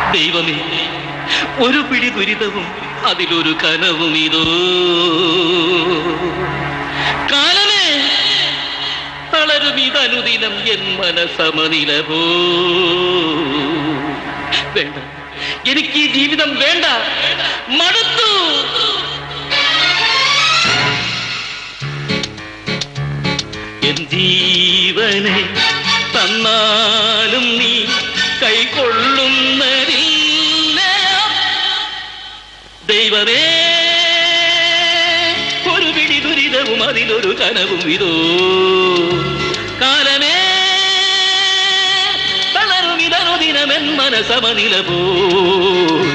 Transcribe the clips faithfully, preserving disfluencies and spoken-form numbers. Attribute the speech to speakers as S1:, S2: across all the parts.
S1: ദൈവമേ, ഒരു പിടി ദുരിതവും അതിലൊരു കനവും ഇതോ. കാലമേ, തളരും ഇതനുദിനം എൻ മനസമനില പോ. വേണ്ട, എനിക്ക് ഈ ജീവിതം വേണ്ട, മടുത്തു. എൻ ജീവനെ തന്നാലും നീ കൈക്കൊള്ളുന്നതില്ല. ദൈവമേ, ഒരു പിടി ദുരിതവും അതിലൊരു കനവും ഇതോ. കാലമേ, തളരും ഇതനുദിനമെൻ മനസമനില പോയി.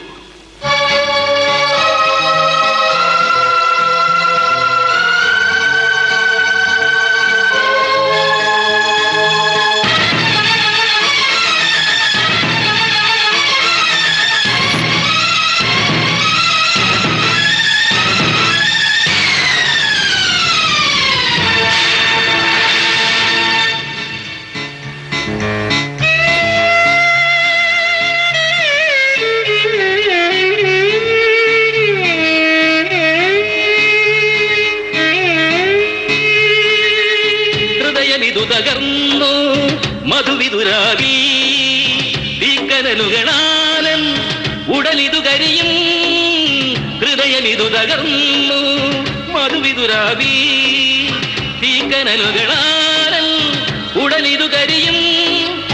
S1: തകർന്നു മധുവിതുരാവി തീക്കനലുകളാലൻ ഉടലിതു കരിയും. ഹൃദയമിതു തകർന്നു മധുവിതുരാവി തീക്കനലുകളാലൻ ഉടലിതു കരിയും.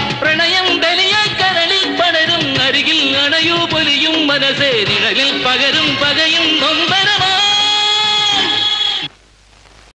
S1: പ്രണയം ബലിയ കരളിൽ പടരും, അരികിൽ അണയൂ പൊലിയും മനസ്സേ നിഴലിൽ പകരും.